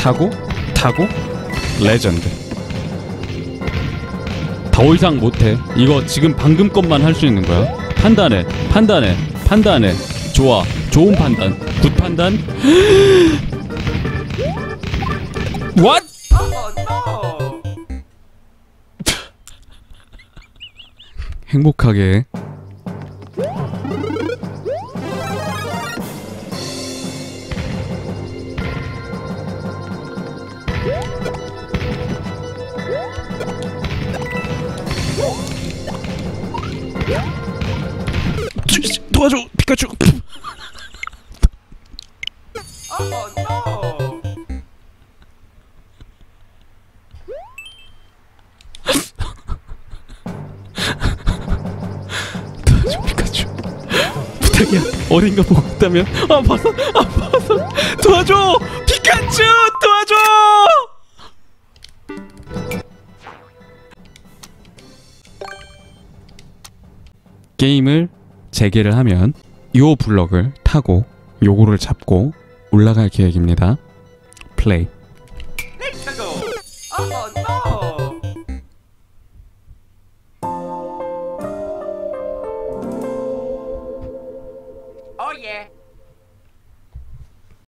타고 레전드. 더 이상 못해. 이거 지금 방금 것만 할 수 있는 거야. 판단해. 좋아. 좋은 판단. 굿 판단. What? 행복하게. 도와줘, 피카츄. 도와줘, 피카츄. 부탁이야. 어딘가 보고 있다면. 아파서. 도와줘, 피카츄. 도와줘. 게임을 재개를 하면 요 블럭을 타고 요거를 잡고 올라갈 계획입니다. 플레이.